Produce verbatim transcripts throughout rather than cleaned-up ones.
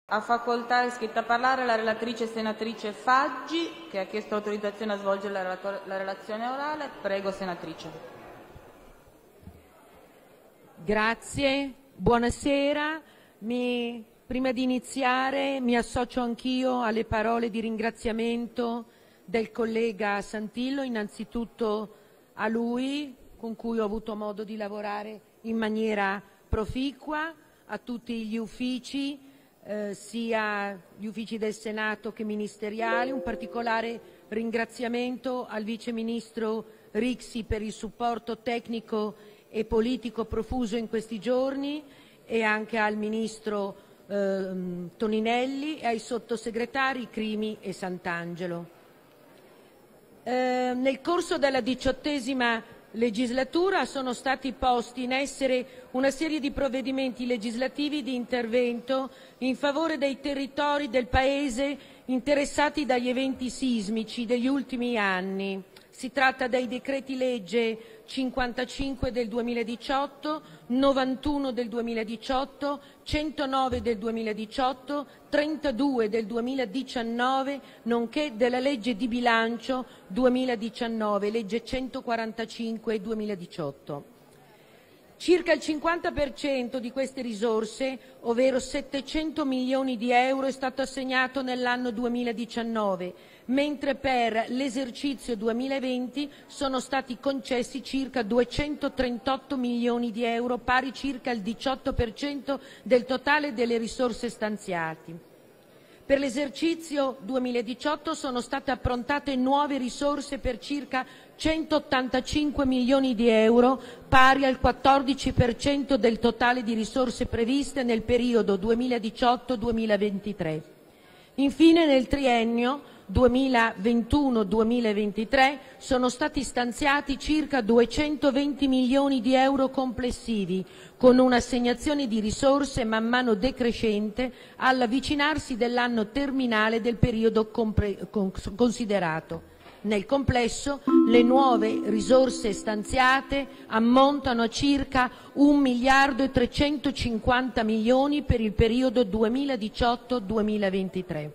Ha facoltà, è iscritta a parlare la relatrice senatrice Faggi, che ha chiesto l'autorizzazione a svolgere la, la relazione orale. Prego, senatrice. Grazie, buonasera. Mi, prima di iniziare mi associo anch'io alle parole di ringraziamento del collega Santillo, innanzitutto a lui, con cui ho avuto modo di lavorare in maniera proficua, a tutti gli uffici, Eh, sia gli uffici del Senato che ministeriali. Un particolare ringraziamento al Vice Ministro Rixi per il supporto tecnico e politico profuso in questi giorni e anche al Ministro eh, Toninelli e ai sottosegretari Crimi e Santangelo. Eh, nel corso della diciottesima legislatura sono stati posti in essere una serie di provvedimenti legislativi di intervento in favore dei territori del Paese interessati dagli eventi sismici degli ultimi anni. Si tratta dei decreti legge cinquantacinque del duemiladiciotto, novantuno del duemiladiciotto, centonove del duemiladiciotto, trentadue del duemiladiciannove, nonché della legge di bilancio duemiladiciannove, legge centoquarantacinque duemiladiciotto. Circa il cinquanta per cento di queste risorse, ovvero settecento milioni di euro, è stato assegnato nell'anno duemiladiciannove, mentre per l'esercizio duemilaventi sono stati concessi circa duecentotrentotto milioni di euro, pari circa al diciotto per cento del totale delle risorse stanziate. Per l'esercizio duemiladiciotto sono state approntate nuove risorse per circa centottantacinque milioni di euro, pari al quattordici per cento del totale di risorse previste nel periodo duemiladiciotto duemilaventitré. Infine, nel triennio duemilaventuno duemilaventitré sono stati stanziati circa duecentoventi milioni di euro complessivi, con un'assegnazione di risorse man mano decrescente all'avvicinarsi dell'anno terminale del periodo considerato. Nel complesso, le nuove risorse stanziate ammontano a circa un miliardo e trecentocinquanta milioni per il periodo duemiladiciotto duemilaventitré.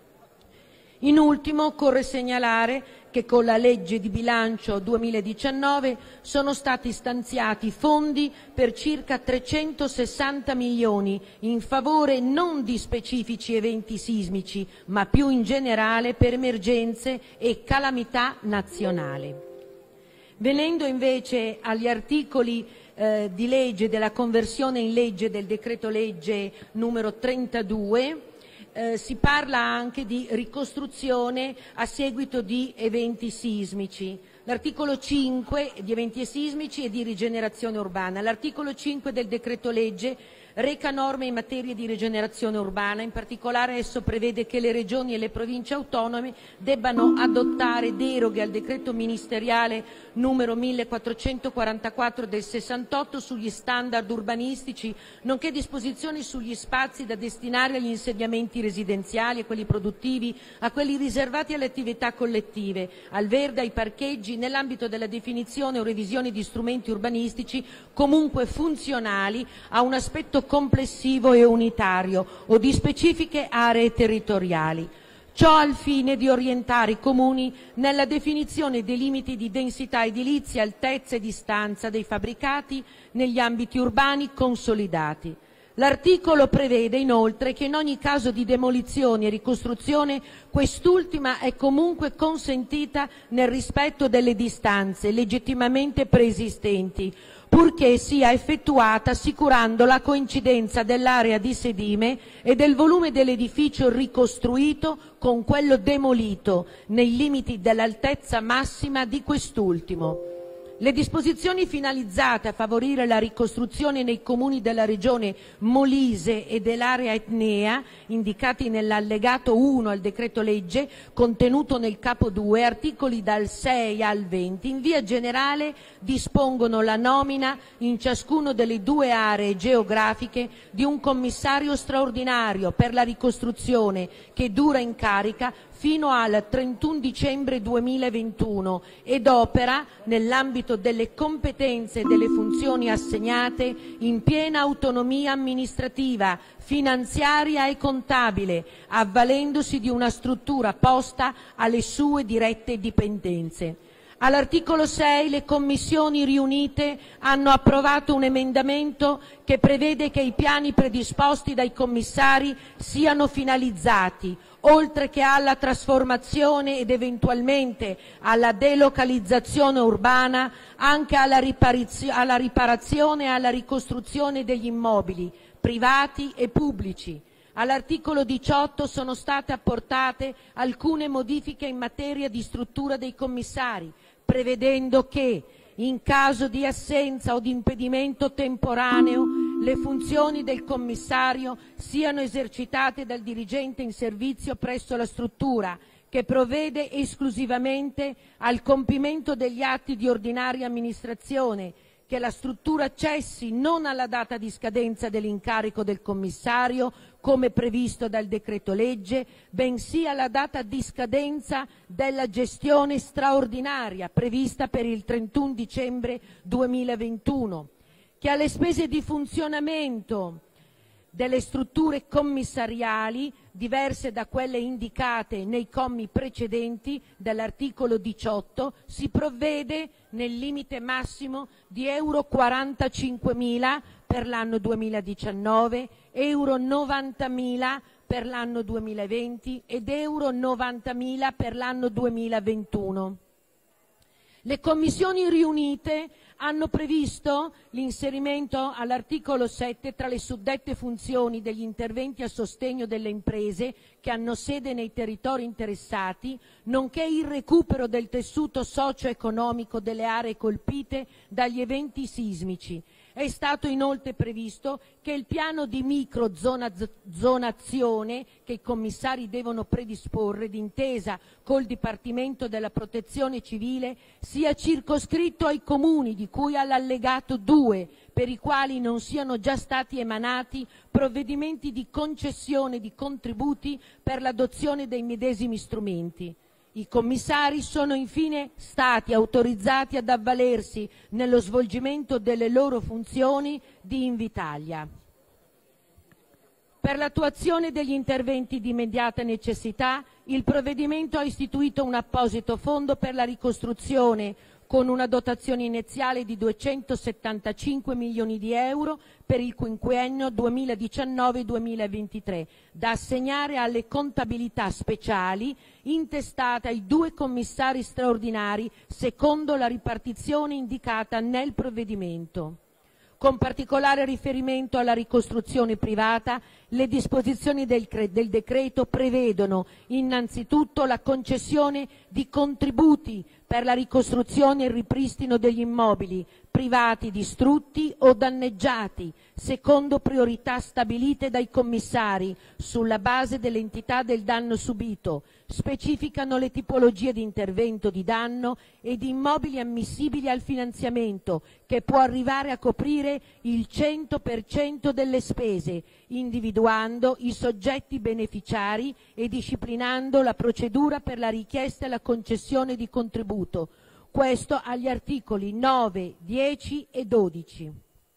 In ultimo, occorre segnalare che con la legge di bilancio duemiladiciannove sono stati stanziati fondi per circa trecentosessanta milioni in favore non di specifici eventi sismici, ma più in generale per emergenze e calamità nazionali. Venendo invece agli articoli eh, di legge della conversione in legge del decreto legge numero trentadue, Eh, si parla anche di ricostruzione a seguito di eventi sismici. L'articolo cinque di eventi sismici e di rigenerazione urbana. L'articolo cinque del decreto legge reca norme in materia di rigenerazione urbana. In particolare esso prevede che le regioni e le province autonome debbano adottare deroghe al decreto ministeriale numero millequattrocentoquarantaquattro del sessantotto sugli standard urbanistici, nonché disposizioni sugli spazi da destinare agli insediamenti residenziali, a quelli produttivi, a quelli riservati alle attività collettive, al verde, ai parcheggi, nell'ambito della definizione o revisione di strumenti urbanistici comunque funzionali a un aspetto complessivo e unitario o di specifiche aree territoriali. Ciò al fine di orientare i comuni nella definizione dei limiti di densità edilizia, altezza e distanza dei fabbricati negli ambiti urbani consolidati. L'articolo prevede inoltre che in ogni caso di demolizione e ricostruzione quest'ultima è comunque consentita nel rispetto delle distanze legittimamente preesistenti, purché sia effettuata assicurando la coincidenza dell'area di sedime e del volume dell'edificio ricostruito con quello demolito, nei limiti dell'altezza massima di quest'ultimo. Le disposizioni finalizzate a favorire la ricostruzione nei comuni della regione Molise e dell'area etnea, indicati nell'allegato uno al decreto legge, contenuto nel capo due, articoli dal sei al venti, in via generale dispongono la nomina in ciascuno delle due aree geografiche di un commissario straordinario per la ricostruzione che dura in carica fino al trentuno dicembre duemilaventuno ed opera nell'ambito nell'ambito delle competenze e delle funzioni assegnate in piena autonomia amministrativa, finanziaria e contabile, avvalendosi di una struttura posta alle sue dirette dipendenze. All'articolo sei le commissioni riunite hanno approvato un emendamento che prevede che i piani predisposti dai commissari siano finalizzati, oltre che alla trasformazione ed eventualmente alla delocalizzazione urbana, anche alla, riparizio- alla riparazione e alla ricostruzione degli immobili, privati e pubblici. All'articolo diciotto sono state apportate alcune modifiche in materia di struttura dei commissari, prevedendo che, in caso di assenza o di impedimento temporaneo, le funzioni del commissario siano esercitate dal dirigente in servizio presso la struttura, che provvede esclusivamente al compimento degli atti di ordinaria amministrazione, che la struttura cessi non alla data di scadenza dell'incarico del commissario, come previsto dal decreto legge, bensì alla data di scadenza della gestione straordinaria prevista per il trentuno dicembre duemilaventuno, che alle spese di funzionamento delle strutture commissariali, diverse da quelle indicate nei commi precedenti dell'articolo diciotto, si provvede nel limite massimo di euro quarantacinquemila per l'anno duemiladiciannove, euro novantamila per l'anno duemilaventi ed euro novantamila per l'anno duemilaventuno. Le commissioni riunite hanno previsto l'inserimento all'articolo sette tra le suddette funzioni degli interventi a sostegno delle imprese che hanno sede nei territori interessati, nonché il recupero del tessuto socio-economico delle aree colpite dagli eventi sismici. È stato inoltre previsto che il piano di microzonazione che i commissari devono predisporre d'intesa col Dipartimento della Protezione Civile sia circoscritto ai comuni di cui all'allegato due, per i quali non siano già stati emanati provvedimenti di concessione di contributi per l'adozione dei medesimi strumenti. I commissari sono infine stati autorizzati ad avvalersi nello svolgimento delle loro funzioni di Invitalia. Per l'attuazione degli interventi di immediata necessità, il provvedimento ha istituito un apposito fondo per la ricostruzione con una dotazione iniziale di duecentosettantacinque milioni di euro per il quinquennio duemiladiciannove duemilaventitré, da assegnare alle contabilità speciali intestate ai due commissari straordinari secondo la ripartizione indicata nel provvedimento. Con particolare riferimento alla ricostruzione privata, le disposizioni del, del decreto prevedono innanzitutto la concessione di contributi per la ricostruzione e il ripristino degli immobili privati distrutti o danneggiati, secondo priorità stabilite dai commissari sulla base dell'entità del danno subito. Specificano le tipologie di intervento di danno e di immobili ammissibili al finanziamento, che può arrivare a coprire il cento per cento delle spese, individuando i soggetti beneficiari e disciplinando la procedura per la richiesta e la concessione di contributo. Questo agli articoli nove, dieci e dodici.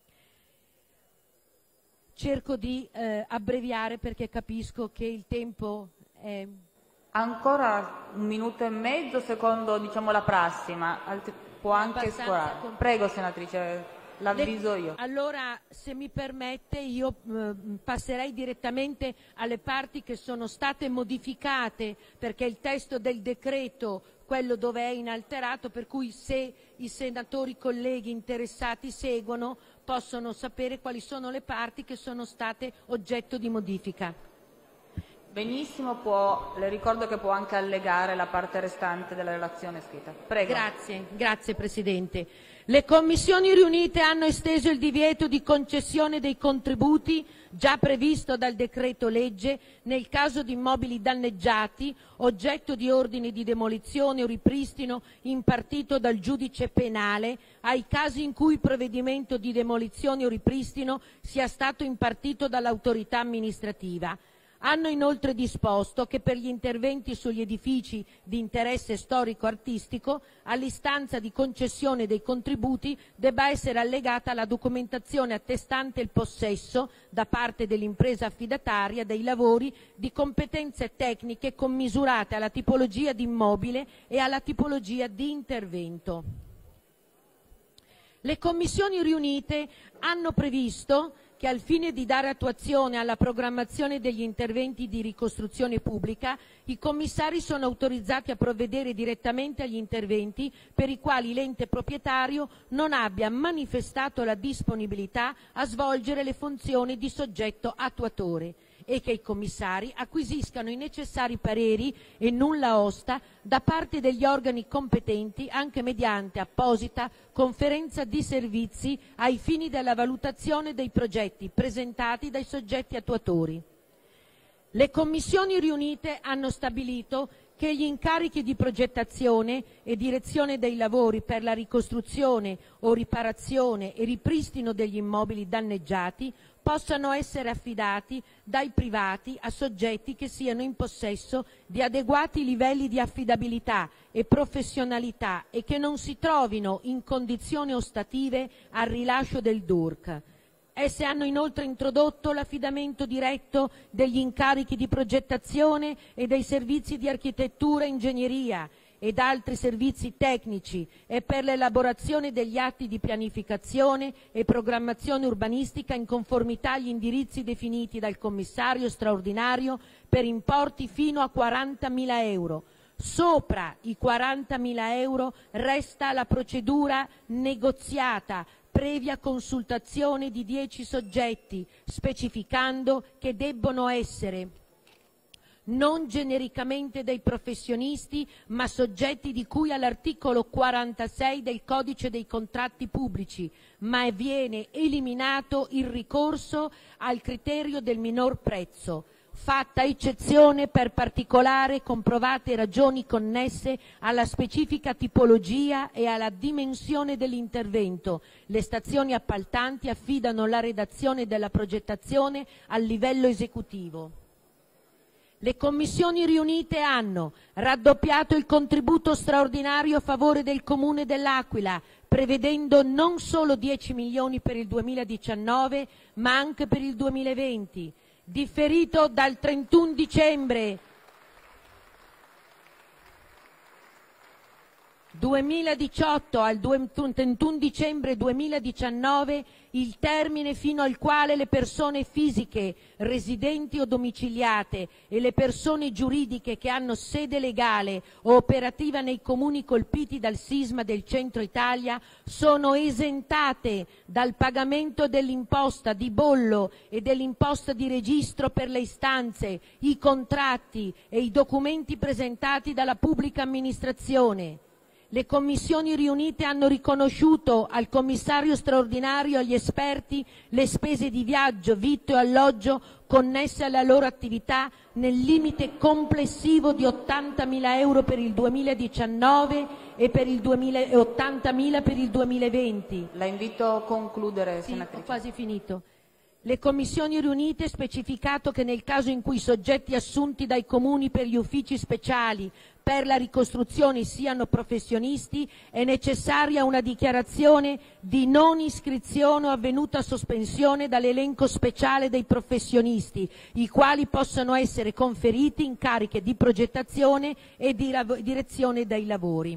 Cerco di eh, abbreviare perché capisco che il tempo è... Ancora un minuto e mezzo secondo, diciamo, la prassi, ma alt- può anche sforare. Prego, senatrice, l'avviso io. Allora, se mi permette, io eh, passerei direttamente alle parti che sono state modificate, perché il testo del decreto, quello dove è inalterato, per cui se i senatori colleghi interessati seguono possono sapere quali sono le parti che sono state oggetto di modifica. Benissimo, può, le ricordo che può anche allegare la parte restante della relazione scritta. Prego. Grazie, grazie Presidente. Le commissioni riunite hanno esteso il divieto di concessione dei contributi già previsto dal decreto legge nel caso di immobili danneggiati, oggetto di ordine di demolizione o ripristino impartito dal giudice penale, ai casi in cui il provvedimento di demolizione o ripristino sia stato impartito dall'autorità amministrativa. Hanno inoltre disposto che per gli interventi sugli edifici di interesse storico-artistico, all'istanza di concessione dei contributi debba essere allegata la documentazione attestante il possesso, da parte dell'impresa affidataria dei lavori, di competenze tecniche commisurate alla tipologia di immobile e alla tipologia di intervento. Le commissioni riunite hanno previsto che al fine di dare attuazione alla programmazione degli interventi di ricostruzione pubblica, i commissari sono autorizzati a provvedere direttamente agli interventi per i quali l'ente proprietario non abbia manifestato la disponibilità a svolgere le funzioni di soggetto attuatore, e che i commissari acquisiscano i necessari pareri e nulla osta da parte degli organi competenti anche mediante apposita conferenza di servizi ai fini della valutazione dei progetti presentati dai soggetti attuatori. Le commissioni riunite hanno stabilito che gli incarichi di progettazione e direzione dei lavori per la ricostruzione o riparazione e ripristino degli immobili danneggiati possano essere affidati dai privati a soggetti che siano in possesso di adeguati livelli di affidabilità e professionalità e che non si trovino in condizioni ostative al rilascio del D U R C. Esse hanno inoltre introdotto l'affidamento diretto degli incarichi di progettazione e dei servizi di architettura e ingegneria ed altri servizi tecnici e per l'elaborazione degli atti di pianificazione e programmazione urbanistica in conformità agli indirizzi definiti dal commissario straordinario per importi fino a quarantamila euro. Sopra i quarantamila euro resta la procedura negoziata previa consultazione di dieci soggetti, specificando che debbono essere non genericamente dei professionisti, ma soggetti di cui all'articolo quarantasei del Codice dei contratti pubblici, ma viene eliminato il ricorso al criterio del minor prezzo, fatta eccezione per particolari comprovate ragioni connesse alla specifica tipologia e alla dimensione dell'intervento. Le stazioni appaltanti affidano la redazione della progettazione al livello esecutivo. Le commissioni riunite hanno raddoppiato il contributo straordinario a favore del Comune dell'Aquila, prevedendo non solo dieci milioni per il duemiladiciannove, ma anche per il duemilaventi, differito dal trentuno dicembre duemiladiciotto al trentuno dicembre duemiladiciannove il termine fino al quale le persone fisiche residenti o domiciliate e le persone giuridiche che hanno sede legale o operativa nei comuni colpiti dal sisma del centro Italia sono esentate dal pagamento dell'imposta di bollo e dell'imposta di registro per le istanze, i contratti e i documenti presentati dalla pubblica amministrazione. Le commissioni riunite hanno riconosciuto al commissario straordinario e agli esperti le spese di viaggio, vitto e alloggio connesse alla loro attività nel limite complessivo di ottantamila euro per il duemiladiciannove e per il duemila e ottantamila per il duemilaventi. La invito a concludere, Sì, senatrice. ho quasi finito. Le commissioni riunite specificato che nel caso in cui soggetti assunti dai comuni per gli uffici speciali per la ricostruzione siano professionisti, è necessaria una dichiarazione di non iscrizione o avvenuta sospensione dall'elenco speciale dei professionisti, i quali possono essere conferiti incarichi di progettazione e di direzione dei lavori.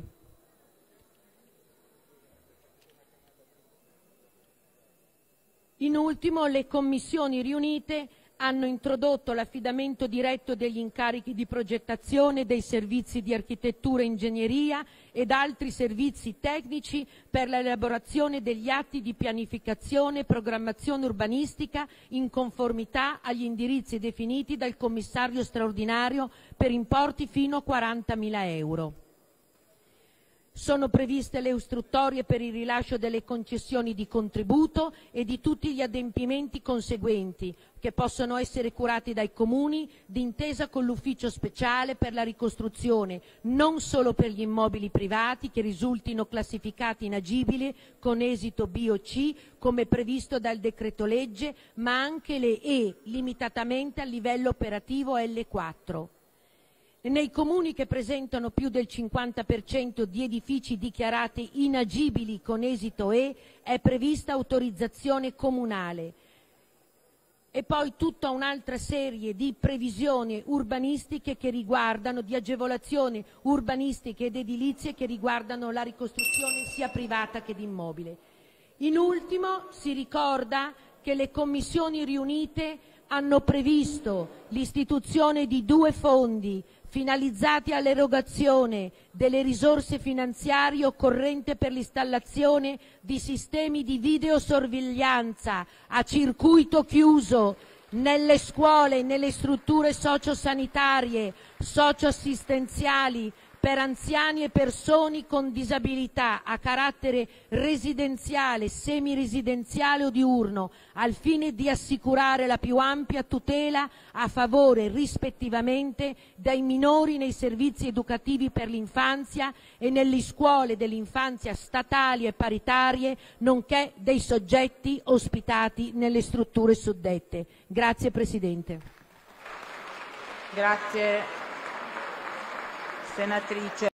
In ultimo, le commissioni riunite hanno introdotto l'affidamento diretto degli incarichi di progettazione dei servizi di architettura e ingegneria ed altri servizi tecnici per l'elaborazione degli atti di pianificazione e programmazione urbanistica in conformità agli indirizzi definiti dal commissario straordinario per importi fino a quarantamila euro. Sono previste le istruttorie per il rilascio delle concessioni di contributo e di tutti gli adempimenti conseguenti, che possono essere curati dai comuni d'intesa con l'ufficio speciale per la ricostruzione, non solo per gli immobili privati che risultino classificati inagibili con esito B o C, come previsto dal decreto legge, ma anche le E, limitatamente al livello operativo L quattro. Nei comuni che presentano più del cinquanta per cento di edifici dichiarati inagibili con esito E è prevista autorizzazione comunale. E poi tutta un'altra serie di previsioni urbanistiche che riguardano, di agevolazioni urbanistiche ed edilizie che riguardano la ricostruzione sia privata che di immobile. In ultimo si ricorda che le commissioni riunite hanno previsto l'istituzione di due fondi finalizzati all'erogazione delle risorse finanziarie occorrenti per l'installazione di sistemi di videosorveglianza a circuito chiuso nelle scuole e nelle strutture sociosanitarie, socioassistenziali, per anziani e persone con disabilità a carattere residenziale, semiresidenziale o diurno, al fine di assicurare la più ampia tutela a favore, rispettivamente, dei minori nei servizi educativi per l'infanzia e nelle scuole dell'infanzia statali e paritarie, nonché dei soggetti ospitati nelle strutture suddette. Grazie Presidente. Grazie. Senatrice.